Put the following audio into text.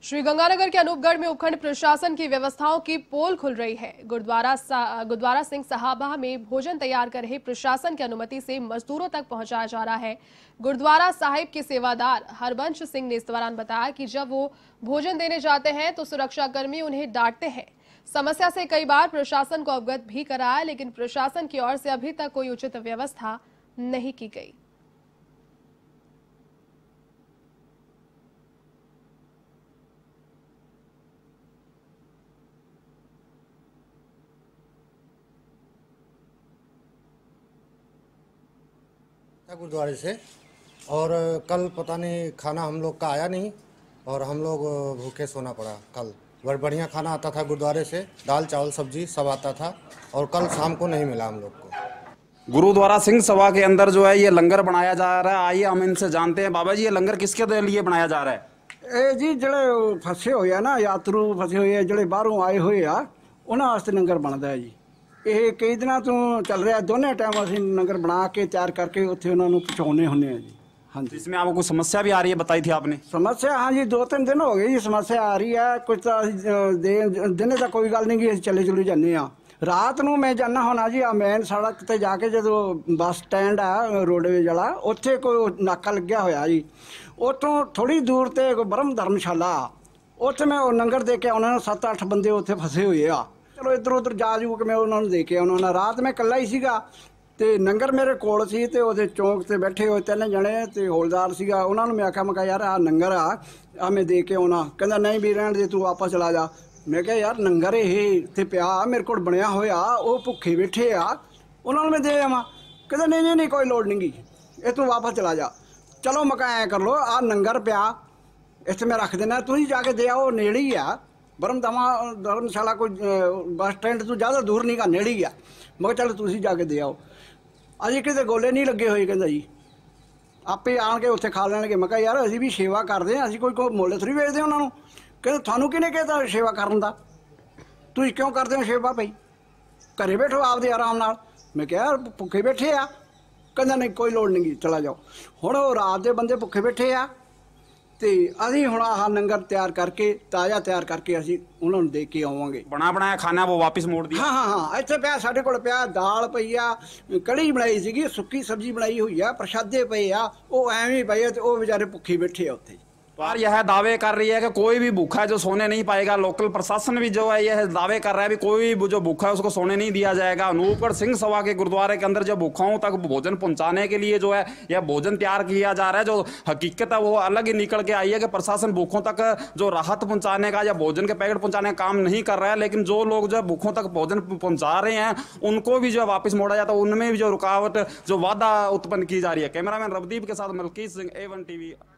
श्रीगंगानगर के अनूपगढ़ में उपखंड प्रशासन की व्यवस्थाओं की पोल खुल रही है। गुरुद्वारा सिंह साहबा में भोजन तैयार कर रहे प्रशासन की अनुमति से मजदूरों तक पहुंचाया जा रहा है। गुरुद्वारा साहिब के सेवादार हरबंश सिंह ने इस दौरान बताया कि जब वो भोजन देने जाते हैं तो सुरक्षाकर्मी उन्हें डांटते हैं। समस्या से कई बार प्रशासन को अवगत भी कराया, लेकिन प्रशासन की ओर से अभी तक कोई उचित व्यवस्था नहीं की गई। गुरुद्वारे से और कल पता नहीं खाना हम लोग का आया नहीं और हम लोग भूखे सोना पड़ा। कल बड़ा बढ़िया खाना आता था गुरुद्वारे से, दाल चावल सब्जी सब आता था और कल शाम को नहीं मिला हम लोग को। गुरुद्वारा सिंह सभा के अंदर जो है ये लंगर बनाया जा रहा है। आइए हम इनसे जानते हैं। बाबा जी, ये लंगर किसके लिए बनाया जा रहा है? जी ਜਿਹੜੇ फसे हुए ना यात्रु फसे हुए ਜਿਹੜੇ ਬਾਹਰੋਂ ਆਏ ਹੋਏ ਆ ਉਹਨਾਂ ਵਾਸਤੇ ਲੰਗਰ ਬਣਦਾ ਹੈ ਜੀ। ਇਹ ਕਈ ਦਿਨਾਂ ਤੋਂ ਚੱਲ ਰਿਹਾ, ਦੋਨੇ ਟਾਈਮ ਅਸੀਂ ਲੰਗਰ ਬਣਾ ਕੇ ਤਿਆਰ ਕਰਕੇ ਉੱਥੇ ਉਹਨਾਂ ਨੂੰ ਪਹੁੰਚਾਉਂਦੇ ਹੁੰਦੇ ਆ जी। हाँ जी, इसमें आपको कोई समस्या भी आ रही है, बताई थी आपने? समस्या हाँ जी 2-3 दिन हो गए जी समस्या आ रही है। कुछ दिने तो कोई गल नहीं कि चले चुले जाने रात ਨੂੰ मैं जाना होना जी। मेन सड़क ਤੇ ਜਾ ਕੇ ਜਦੋਂ ਬੱਸ ਸਟੈਂਡ ਆ ਰੋਡਵੇਜ ਵਾਲਾ, ਉੱਥੇ ਕੋਈ ਨਾਕਾ ਲੱਗਿਆ ਹੋਇਆ ਜੀ। ਉੱਥੋਂ ਥੋੜੀ ਦੂਰ ਤੇ ਕੋਈ ਬਰਮ ਧਰਮਸ਼ਾਲਾ, ਉੱਥੇ ਮੈਂ ਉਹ ਲੰਗਰ ਦੇ ਕੇ ਉਹਨਾਂ ਨੂੰ 7-8 ਬੰਦੇ ਉੱਥੇ ਫਸੇ ਹੋਏ ਆ। ਚਲੋ ਇੱਧਰ ਉੱਧਰ ਜਾ ਜੂ ਕੇ ਮੈਂ ਉਹਨਾਂ ਨੂੰ ਦੇ ਕੇ ਆਉਣਾ ਨਾ। ਰਾਤ ਮੈਂ ਇਕੱਲਾ ਹੀ ਸੀਗਾ ਤੇ ਲੰਗਰ ਮੇਰੇ ਕੋਲ ਸੀ ਤੇ ਉਹਦੇ ਚੌਂਕ ਤੇ ਬੈਠੇ ਹੋਏ 3 ਜਣੇ ਤੇ ਹੌਲਦਾਰ ਸੀਗਾ। ਉਹਨਾਂ ਨੂੰ ਮੈਂ ਆਖਿਆ ਯਾਰ ਆ ਲੰਗਰ ਆ ਮੈਂ ਦੇ ਕੇ ਆਉਣਾ। ਕਹਿੰਦਾ ਨਹੀਂ ਵੀ ਰਹਿਣ ਦੇ, ਤੂੰ ਵਾਪਸ ਚਲਾ ਜਾ। मैं क्या यार लंगर ये इतने पिया मेरे को बनया होया, वो भुखे बैठे आ, उन्होंने मैं दे आवा। कहते नहीं नहीं कोई लोड़ नहीं, ये तू वापस चला जा। चलो मैं ऐ कर लो, आ लंगर पिया इतने मैं रख देना, तुम जाके दे आओ। नेड़े ही आ बरमदमा धर्मशाला, कोई बस स्टैंड तो ज़्यादा दूर नहीं गा, नेड़े ही आ। मैं चलो तुम जाके दे आओ। अजे कितने गोले नहीं लगे हुए, कहता जी आपे आन के उत्थे खा लैणगे। मैं यार असीं भी सेवा करते हैं, असीं कोई मुੱਲ थोड़ी वेचते उन्होंने। कहते थानू किने कहता सेवा करन दा, तुसीं क्यों करते हो सेवा भाई, घरे बैठो आपदे आराम नाल। मैं क्या यार भुखे बैठे आ। कहंदा नहीं कोई लोड़ नहीं, चला जाओ। हुण वो रात दे बंदे भुखे बैठे आ ते असीं हुण आह लंगर तैयार करके ताज़ा तैयार करके असीं उन्हां नूं दे के आवांगे। बना बनाया खाना वो वापस मोड़ दिया? हाँ इत्थे पिया, साडे कोल पिया, दाल पई आ, कड़ी बनाई सीगी, सुक्की सब्जी बनाई हुई आ, प्रशादे पए आ, वो एवें ही पए ते वो बेचारे भुखे बैठे आ उत्थे। पर यह दावे कर रही है कि कोई भी भूखा है जो सोने नहीं पाएगा। लोकल प्रशासन भी जो है यह दावे कर रहा है भी कोई जो भूखा है उसको सोने नहीं दिया जाएगा। अनूपगढ़ सिंह सभा के गुरुद्वारे के अंदर जो भूखाओं तक भोजन पहुंचाने के लिए जो है यह भोजन तैयार किया जा रहा है। जो हकीकत है वो अलग ही निकल के आई है कि प्रशासन भूखों तक जो राहत पहुंचाने का या भोजन के पैकेट पहुंचाने का काम नहीं कर रहा है, लेकिन जो लोग जो भूखों तक भोजन पहुंचा रहे हैं उनको भी जो वापस मोड़ा जाता है, उनमें भी जो रुकावट जो वादा उत्पन्न की जा रही है। कैमरामैन रवदीप के साथ मलकीत सिंह, A1 TV।